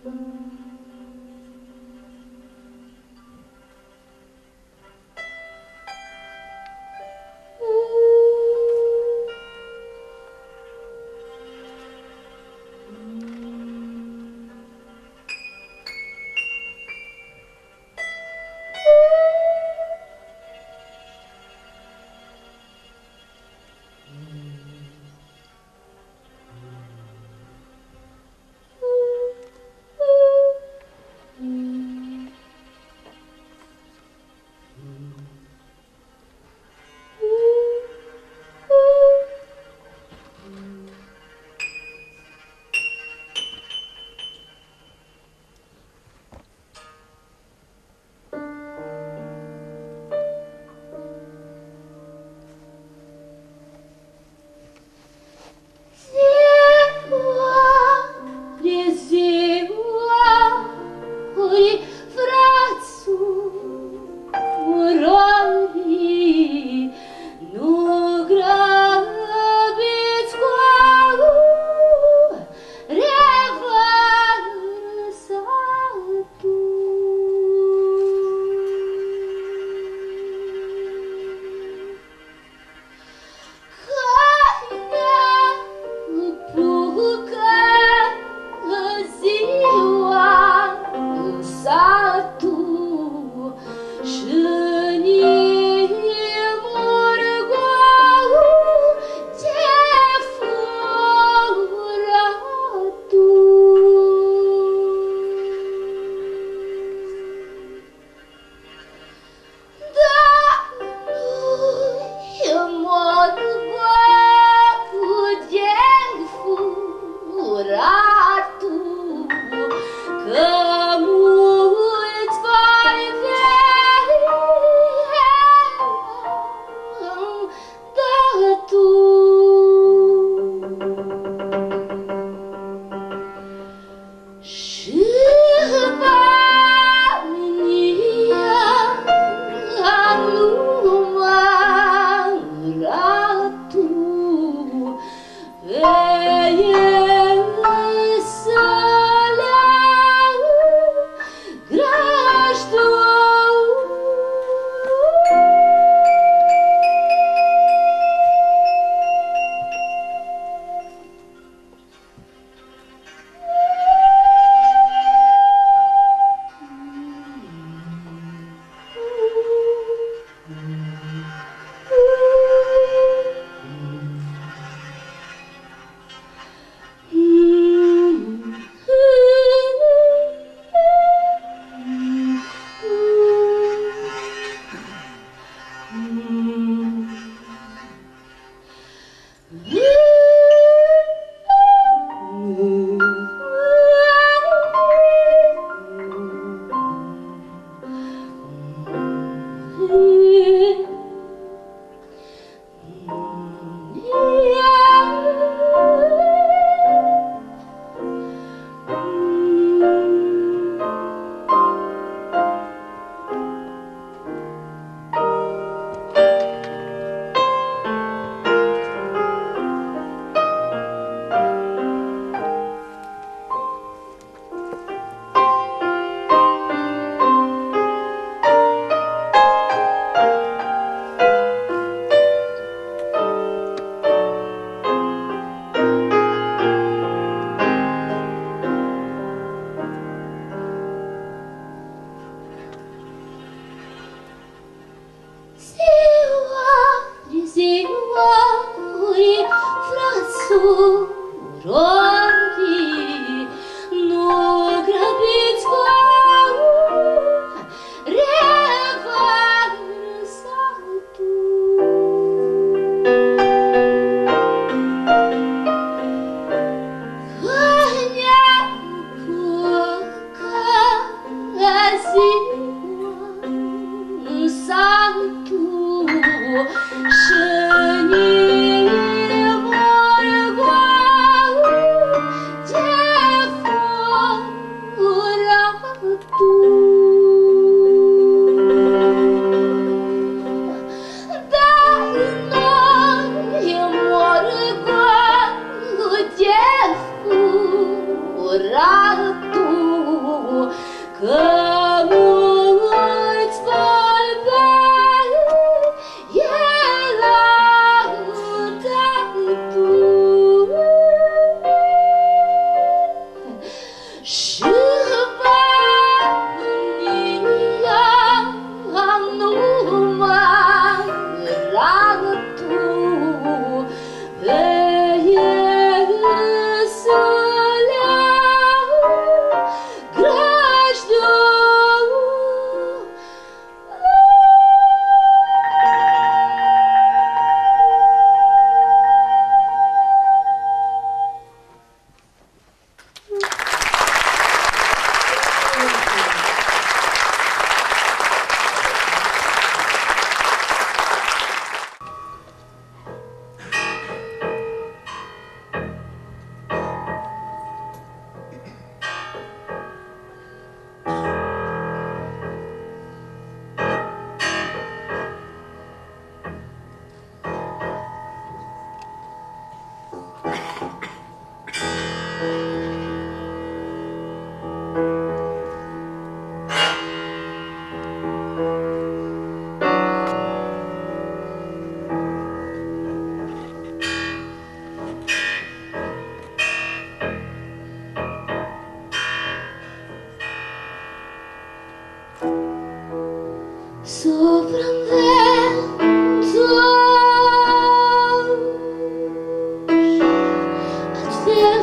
是你的目光。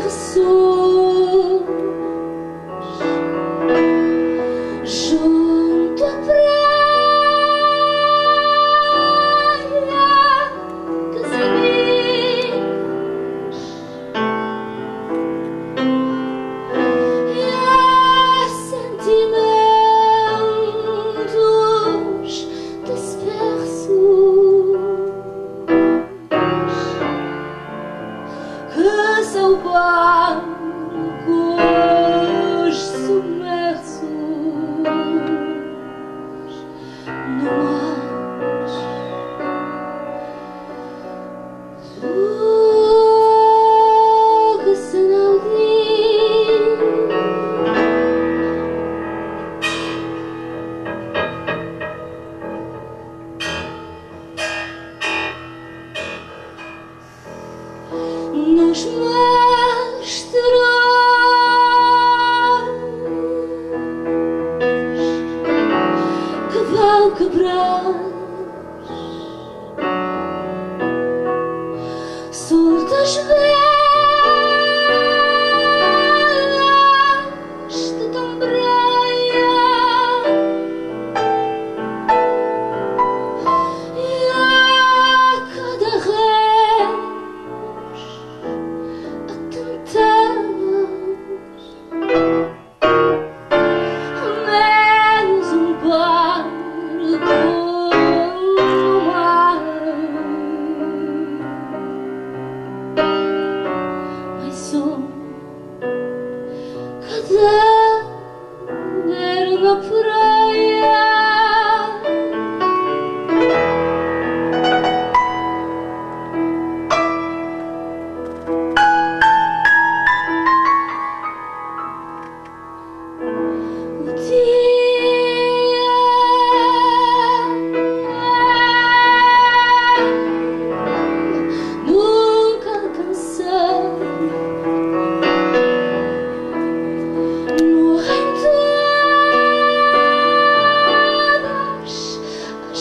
junto à praia que se diz e há sentimentos dispersos que são barcos submersos no mar. Tu que se não diz nos mastros que vão quebrar soltas velas de tambreia e a cada rés atentamos menos barco no mar. Mais cadáver na praia. O dia nunca cansei, morrem todas as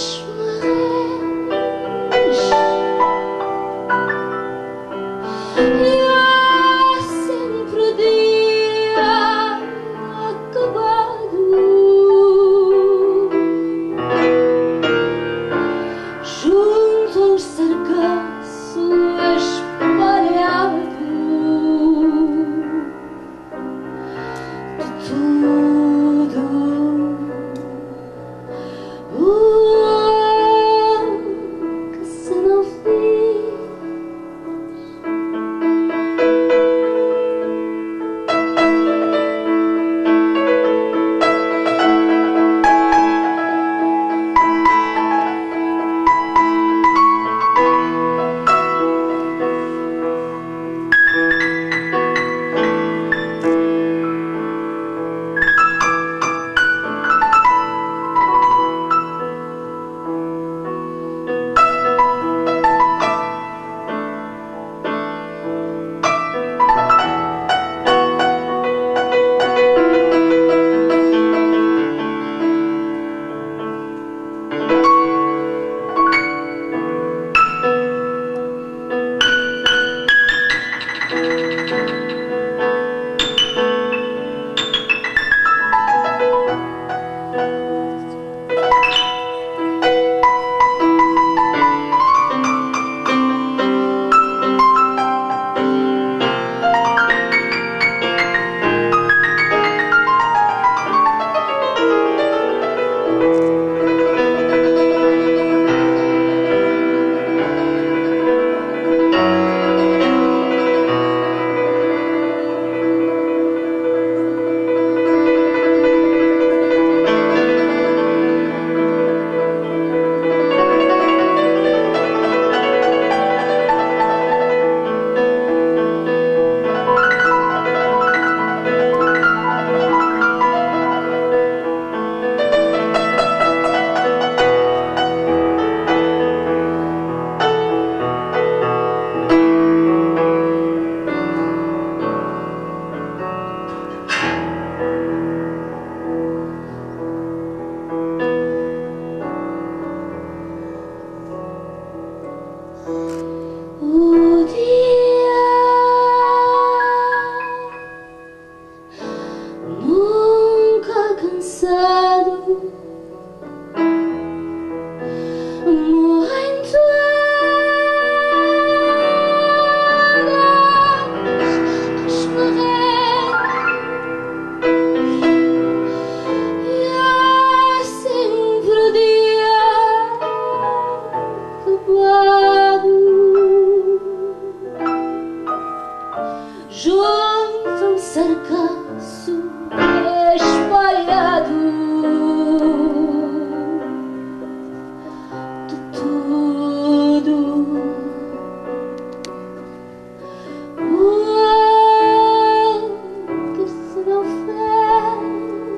marés e há sempre dia acabado junto ao sargaço espalhado de tudo o que se não fez. junto-me sargaço, espalhado de tudo. Que se não fez.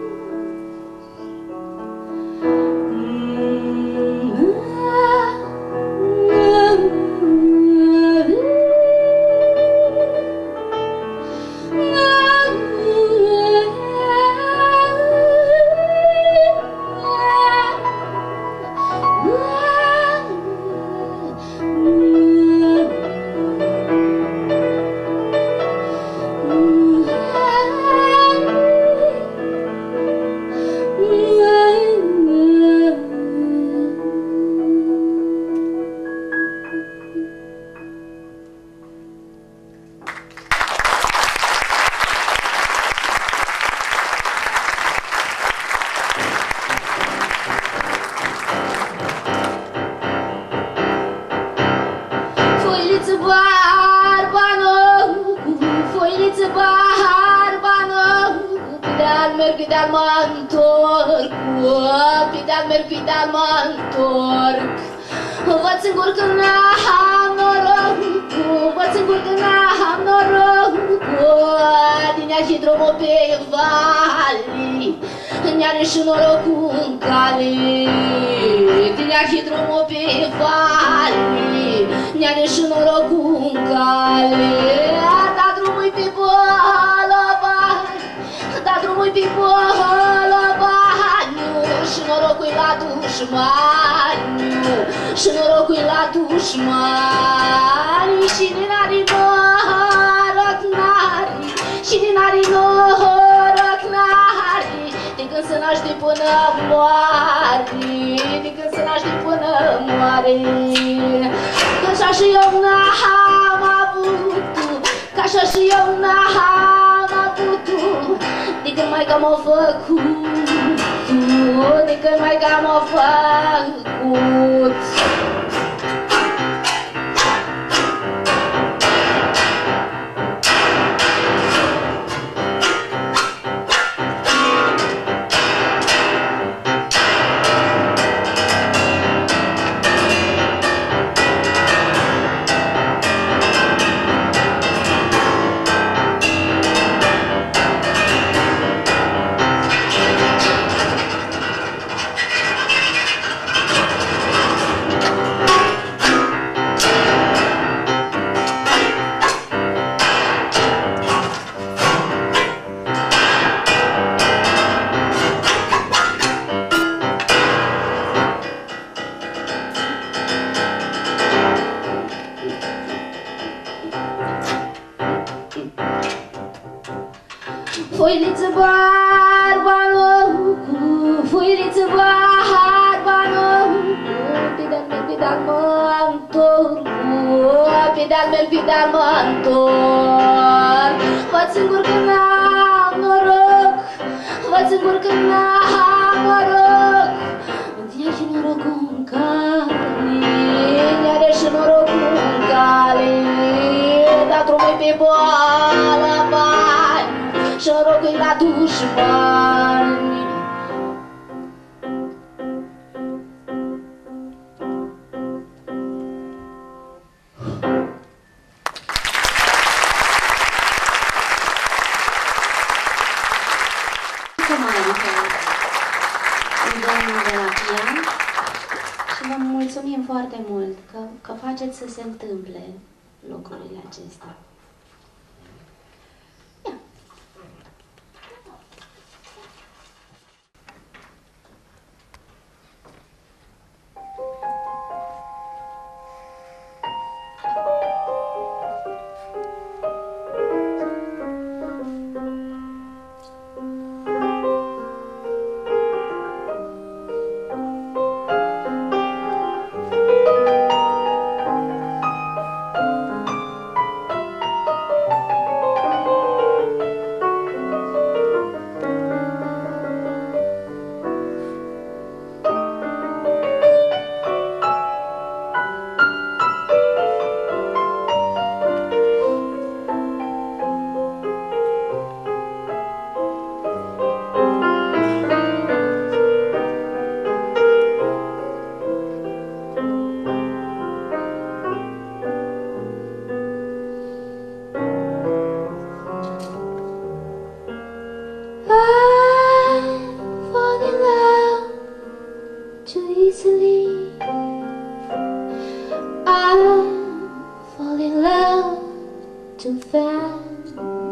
Pidal mă întorc, pidal mă întorc. Văd singur că n-am noroc, văd singur că n-am noroc. Din ea și drumul pe vali, ne-are și norocul în cale. Din ea și drumul pe vali, ne-are și norocul în cale. A dat drumul pe bolovani, a dat drumul pe bolovani, și norocul la dușmani, și norocul la dușmani. Și din are noroc n-are, și din are noroc n-are, de când se naște până moare, de când se naște până moare. Că așa și eu n-am avut, că așa și eu n-am avut, de când maica m-a făcut, de când maica m-a făcut. Foiliță barbanocu, foiliță barbanocu, pidal mă întorc, pidal mă întorc. Văd singur că n-am noroc, văd singur că n-am noroc. Îmi și norocul în cale, ne-are și norocul în cale, dar drumul pe boală bani, și norocul la dușmani. Și vă mulțumim foarte mult că faceți să se întâmple lucrurile acestea. too fast.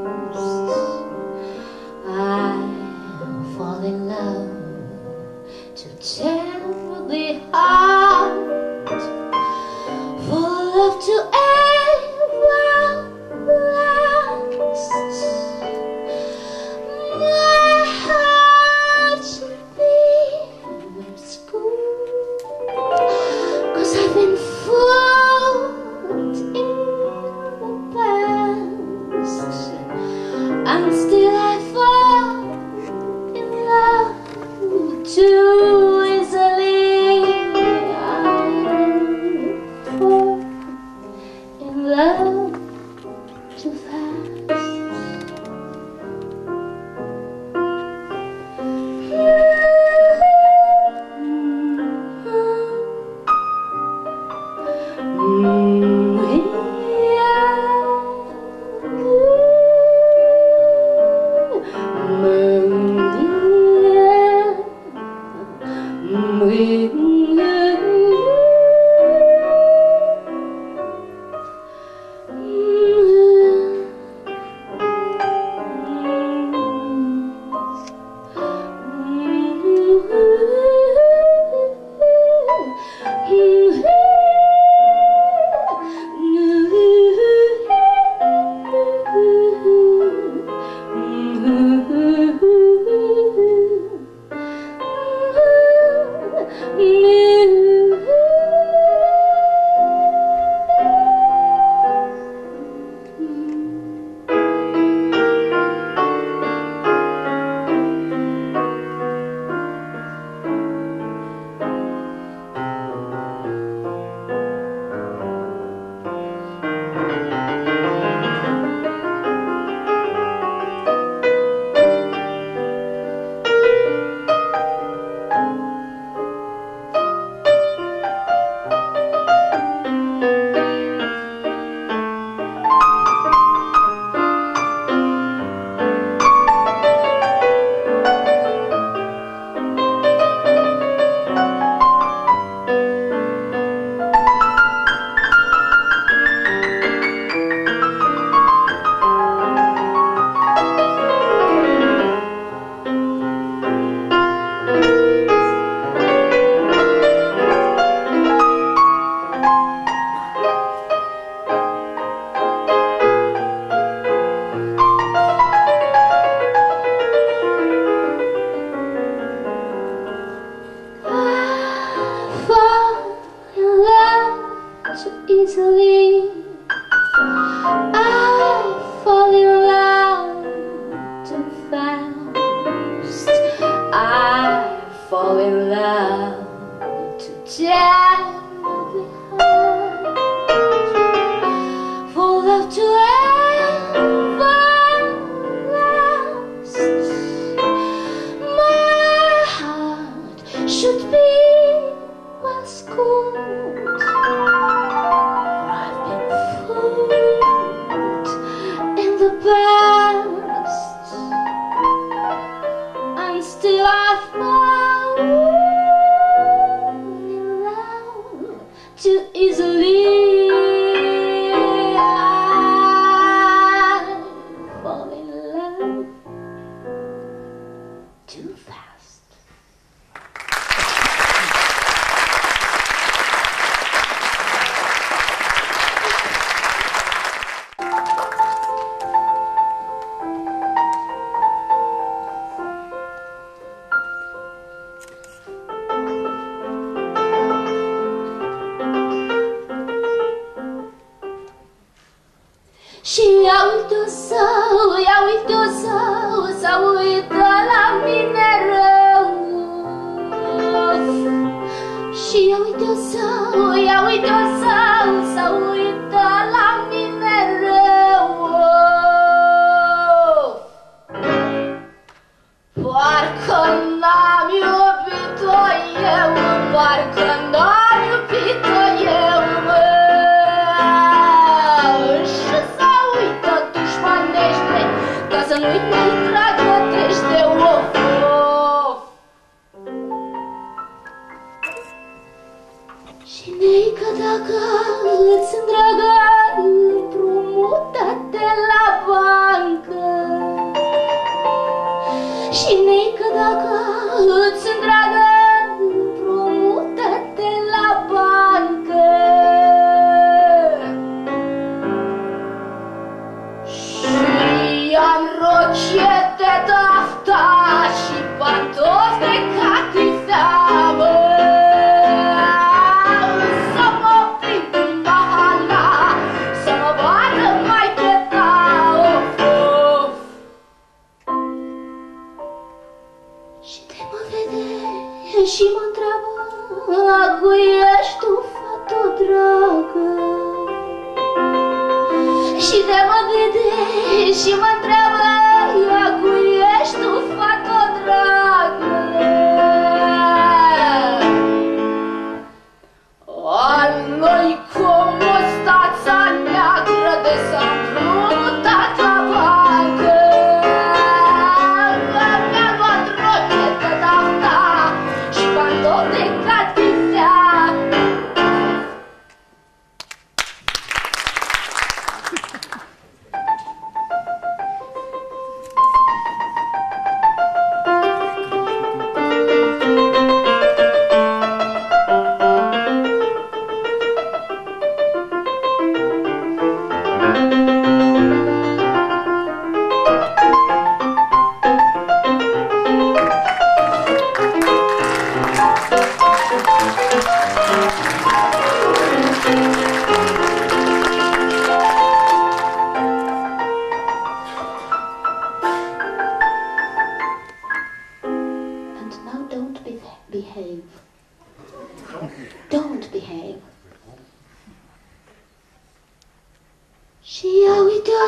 I fall in love too terribly hard for love to ever last. My heart should be in school, 'cause I've been fooled in the past, and still I fall in love too easily. I fall in love too fast. Easily, I fall in love too fast. I fall in love too terribly hard for love to ever last. My heart should be well schooled. Past, and still I fall in love too easily. I fall in love too fast. Și a uitat s-a uitat la mine rău. Și a uitat s-a uitat la mine rău. Parcă n-am iubit-o eu, parcă n-am iubit-o eu, mă. Să nu-i dragătește, of, of. Și neică dacă Șiete tafta și pantofi de catifea, să mă prind în mahala, să mă vadă mai cheta, of. Și te mă vede și mă întreabă, acu ești tu, fată dragă? Și te mă vede și mă întreabă, acu ești tu, fată dragă? Al noi cum o stața neagră de s-a împrumutat la bancă, mi-a luat rochetă de-afta și pantofi de catifea. Behave. Don't behave. Și ia uite-o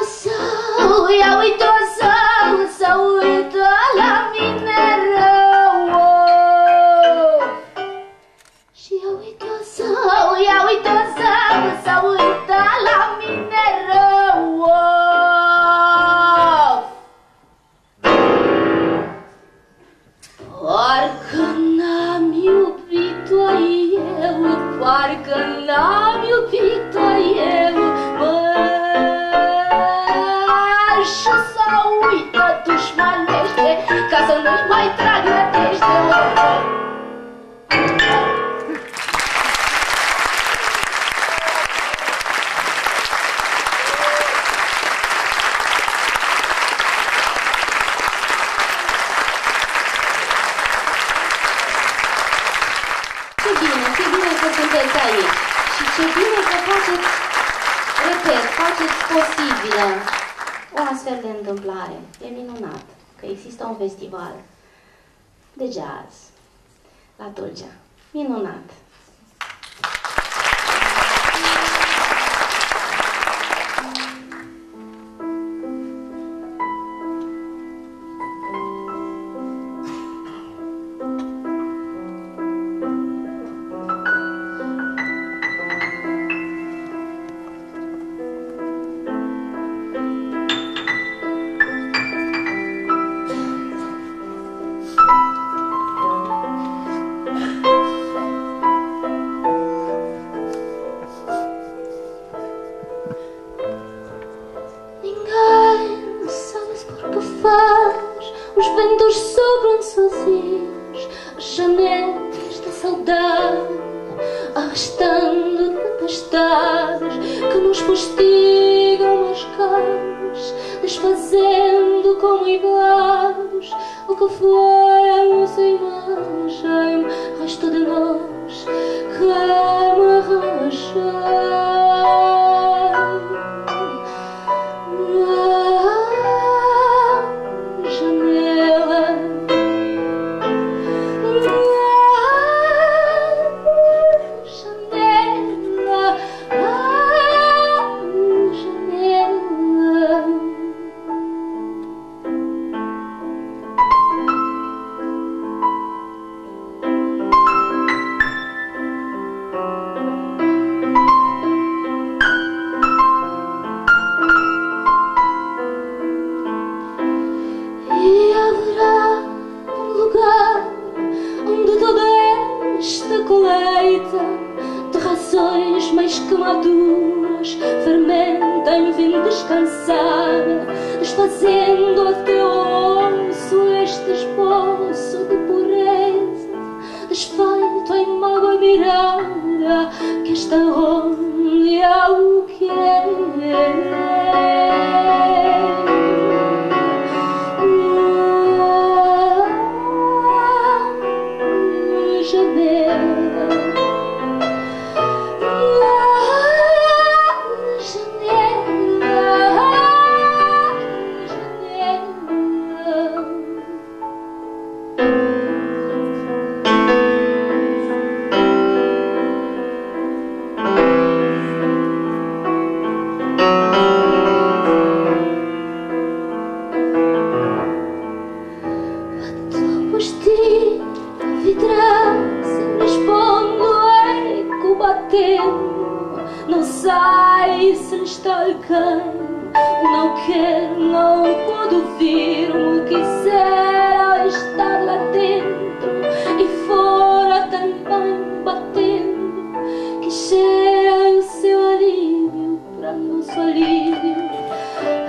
să uită la mine rău. Și ia uite-o să uită la mine rău. Parcă n-am iubit-o eu, parcă n-am iubit-o eu, și să uită dușmanește, ca să nu-i mai trag rătește. Ce bine că sunteți aici și ce bine că faceți, repet, faceți posibilă o astfel de întâmplare. E minunat că există un festival de jazz la Tulcea. Minunat! Os ventos sopram sozinhos, as janelas da saudade, arrastando tempestades que nos fustigam as caras, desfazendo como ibados o que foi a nossa imagem, resto de nós que me arranjei. De razões mais que maduras fermenta em vim descansada, desfazendo a teu osso este esboço de pureza, desfeito em mágoa mirada que está onde há o que é.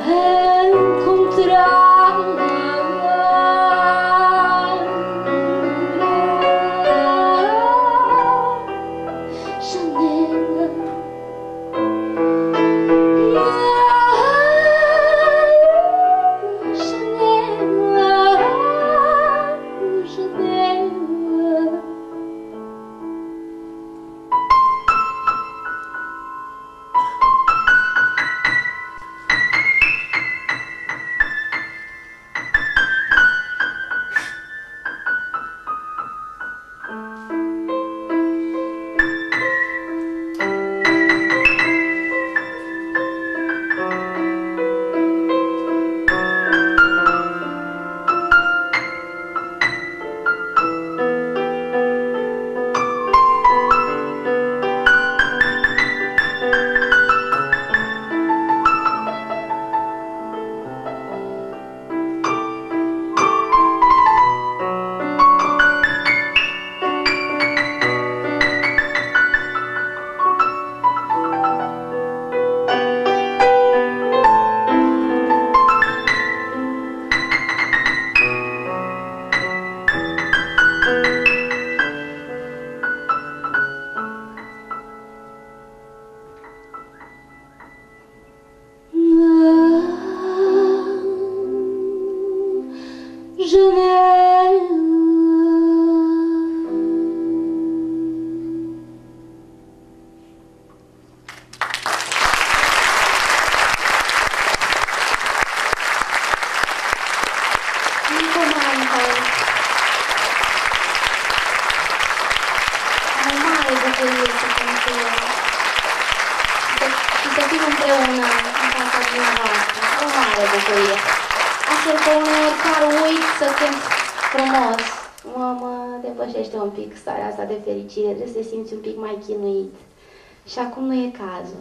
Trebuie să te simți un pic mai chinuit. Și acum nu e cazul.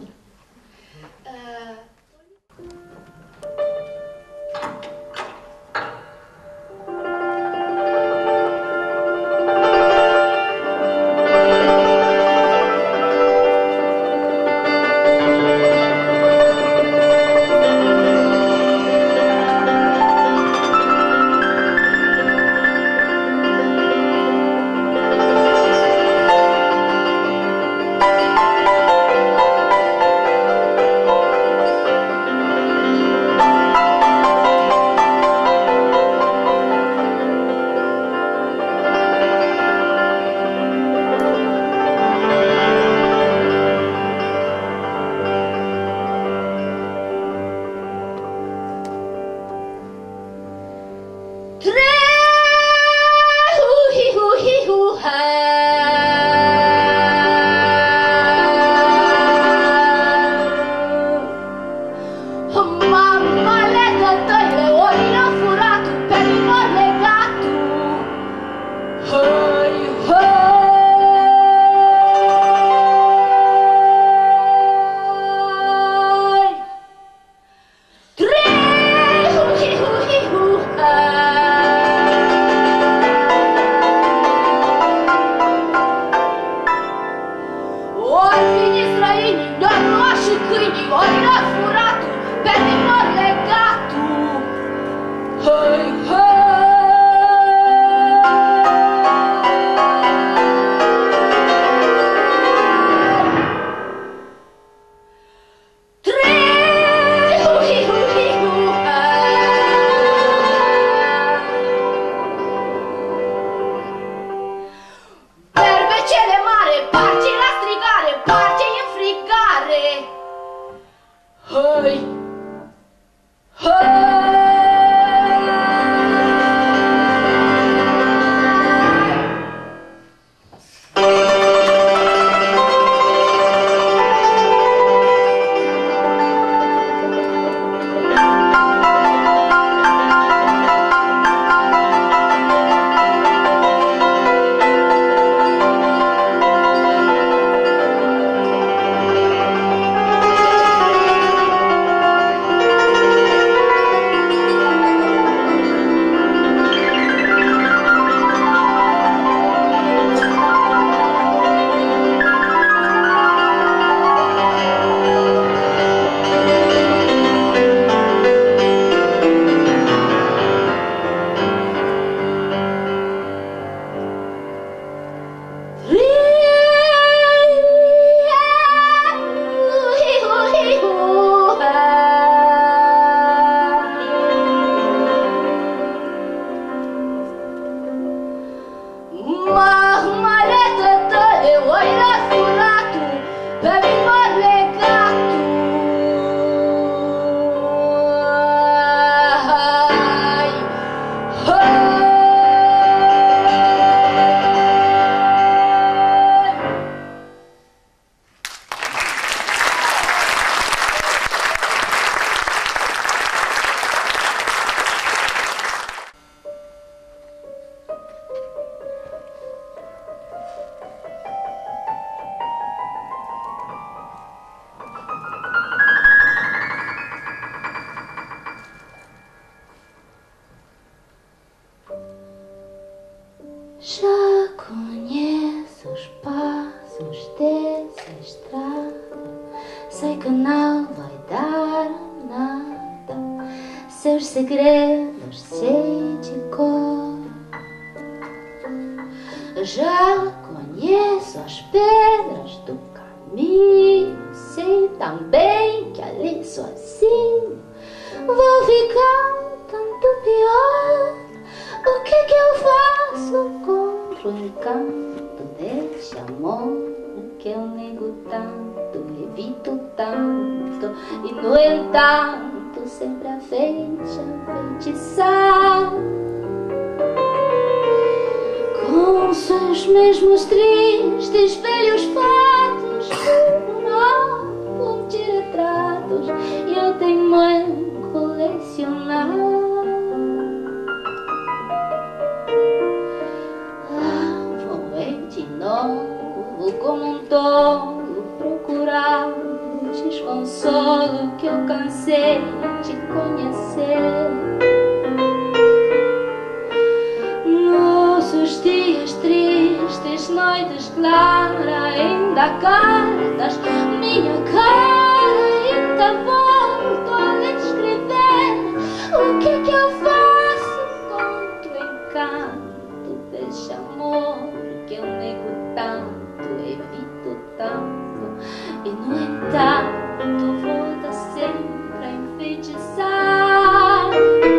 Já conheço os passos dessa estrada, sei que não vai dar nada, seus segredos sei de cor. Já conheço as pedras do caminho, sei também que ali sozinho vou ficar tanto pior. O que eu faço contra o encanto deste amor que eu nego tanto, evito tanto e no entanto sempre a feitiçar com seus mesmos tristes velhos fatos, um álbum de retratos eu tenho em colecionar. Como um tolo procurar o desconsolo que eu cansei de conhecer. Nossos dias tristes, noites claras, ainda cartas, minha cara ainda volto a lhe escrever. O que eu faço contra o encanto deste amor que eu nego tanto, evito tanto e no entanto volta sempre a enfeitiçar.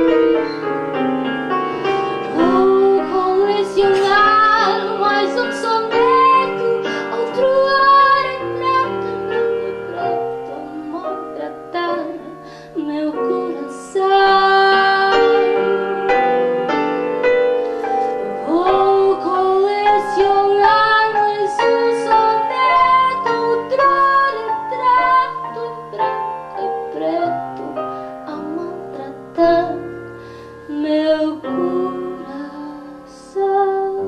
Vou colecionar mais um soneto, outro ar em preto, maltratar meu coração. Vou colecionar meu coração.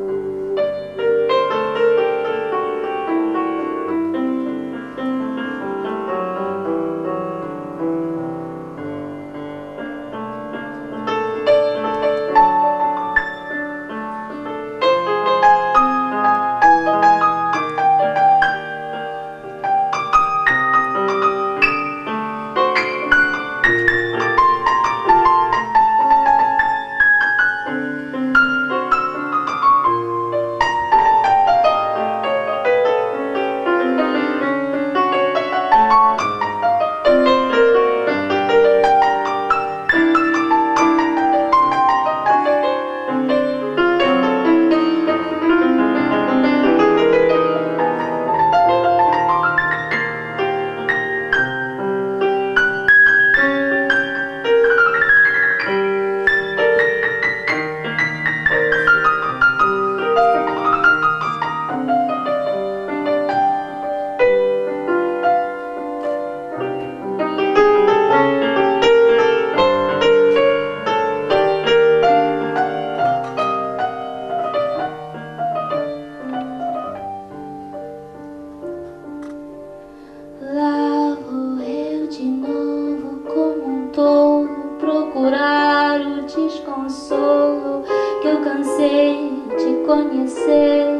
Lá vou eu de novo como um tolo procurar o desconsolo que eu cansei de conhecer.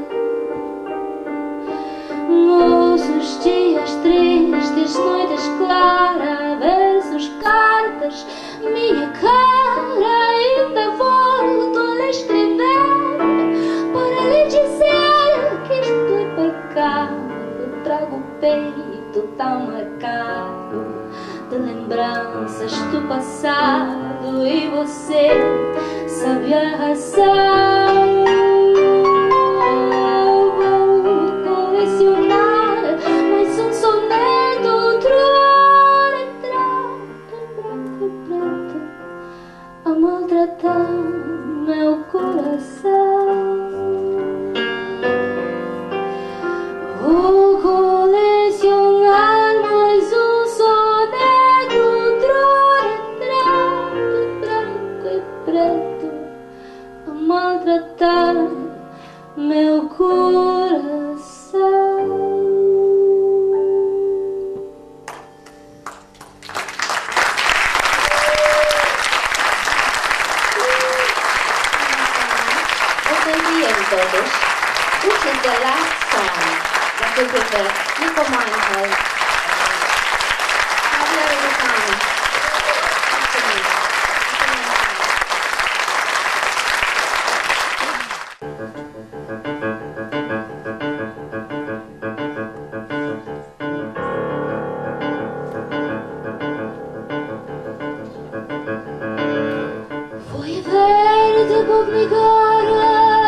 Nossos dias tristes, noites claras, versos, cartas, minha cara ainda volto a lhe escrever para lhe dizer que estou pecado, trago o peito tão marcado de lembranças do passado e você sabe a razão. Vou colecionar mais um soneto, outro retrato branco e preto a maltratar meu coração. Vou colecionar mais um soneto, outro retrato branco e preto a maltratar meu coração. știm totuși. Which is the last song that we prepared? Nico Meinhold. Javier Lucano. Voi verde bubnicare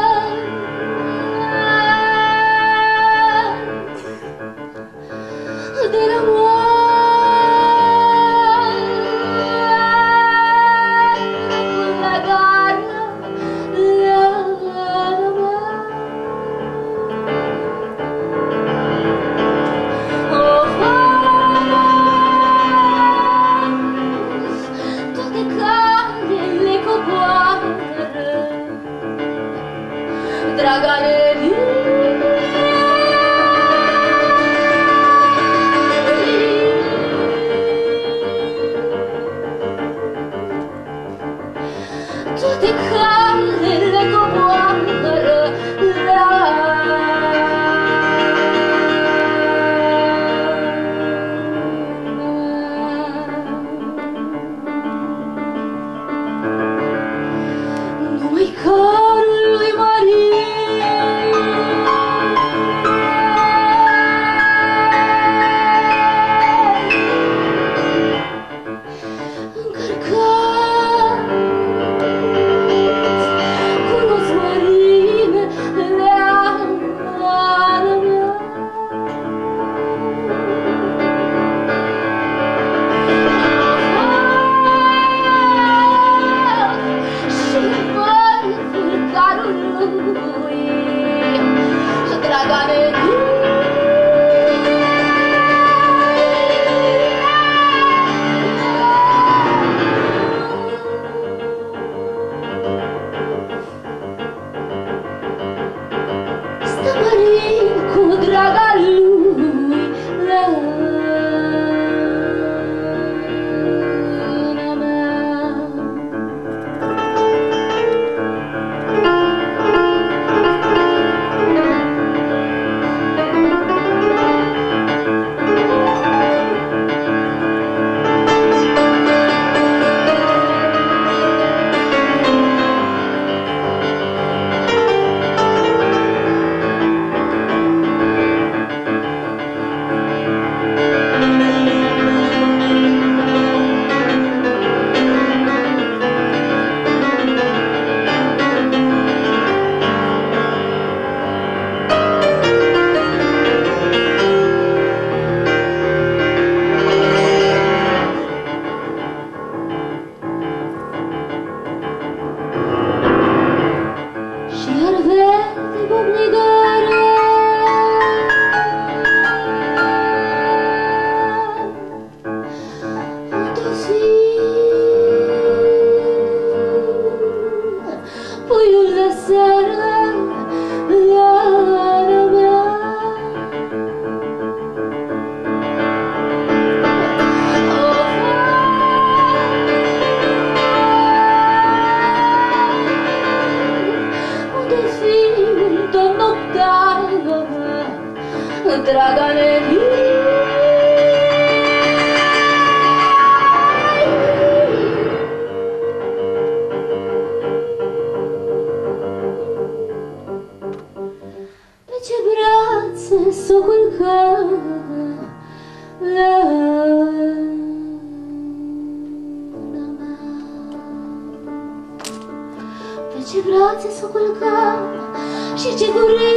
Ce brațe s-o culca și ce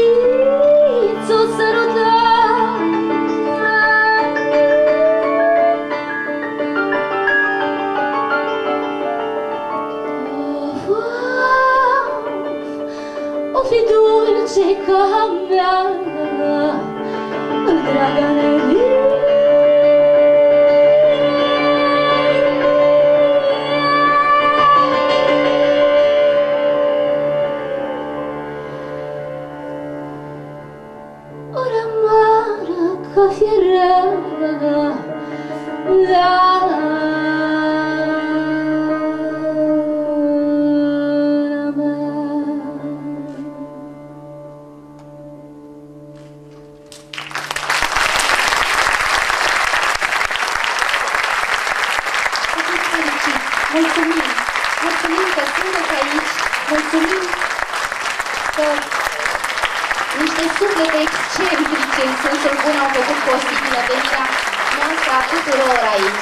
guriță o săruta. O fi dulce ca mea, draga Nelly. Mulțumim! Mulțumim că sunteți aici! Mulțumim că niște suflete excentrice în sensul bun au făcut posibilă venirea noastră a tuturor aici.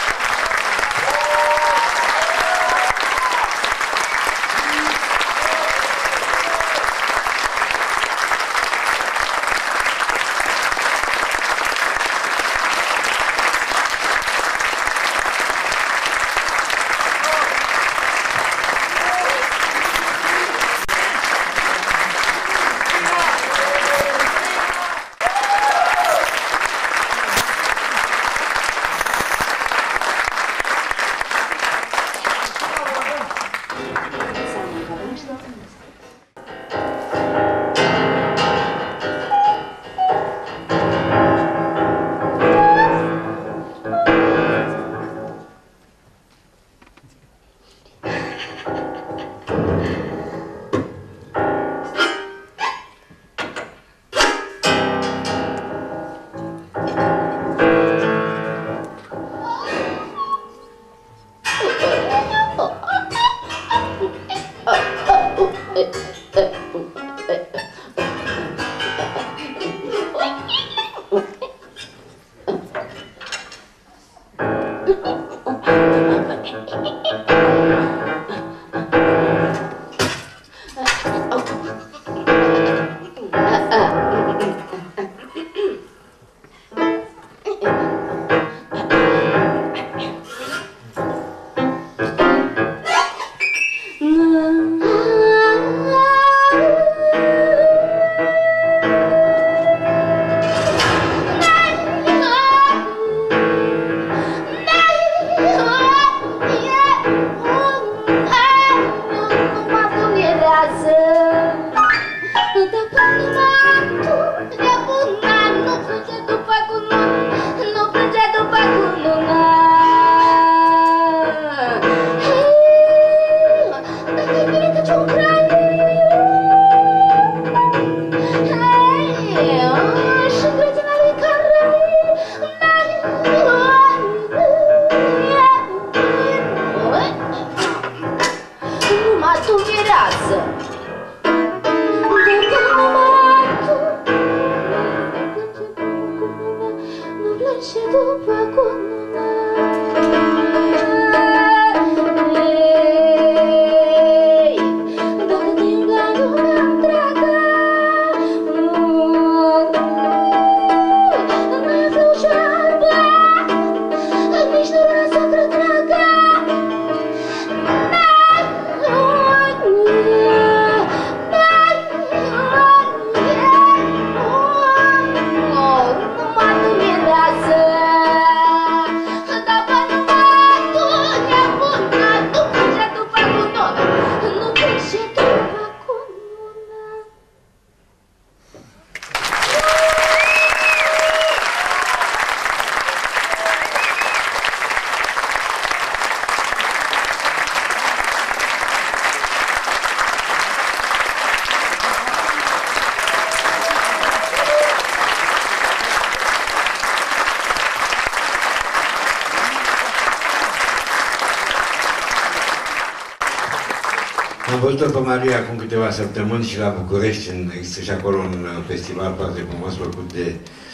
Am văzut-o pe Maria acum câteva săptămâni și la București, există și acolo un festival foarte frumos făcut de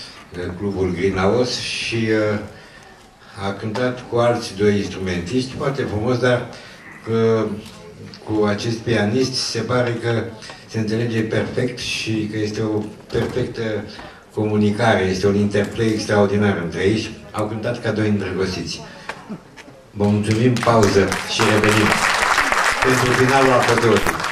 clubul Greenhouse și a cântat cu alți doi instrumentiști, foarte frumos, dar cu acest pianist se pare că se înțelege perfect și că este o perfectă comunicare, este un interplay extraordinar între ei. Au cântat ca doi îndrăgostiți. Vă mulțumim, pauză și revenim pentru finalul apoteotic.